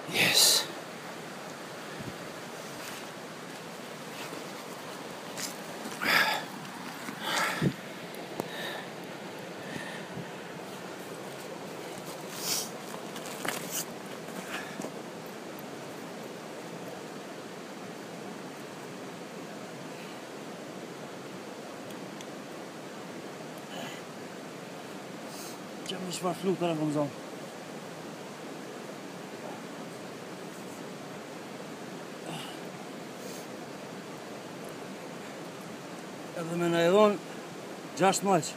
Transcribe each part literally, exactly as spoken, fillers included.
Yes. Jag måste bara flota den gång. Edhe me në edhon gjasht maq.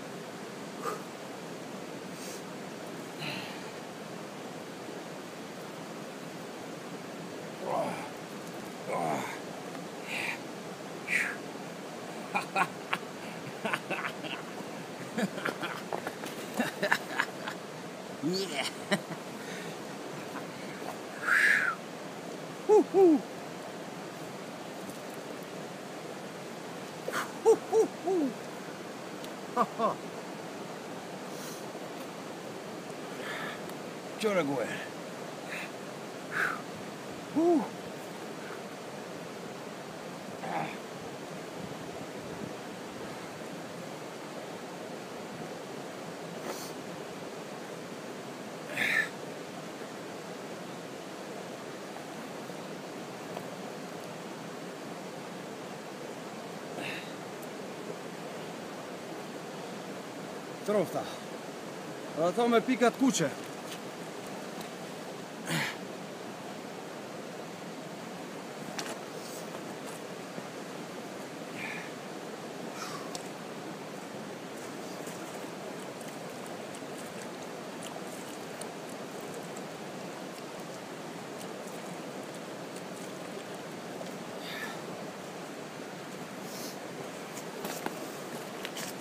Yeah. Woo-hoo. Woo-hoo-hoo. Ha-ha. Gjora goje. Woo. Trofta. Dhe ato me pikat kuqe.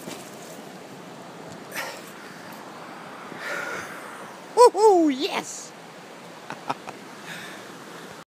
Woohoo! Yes!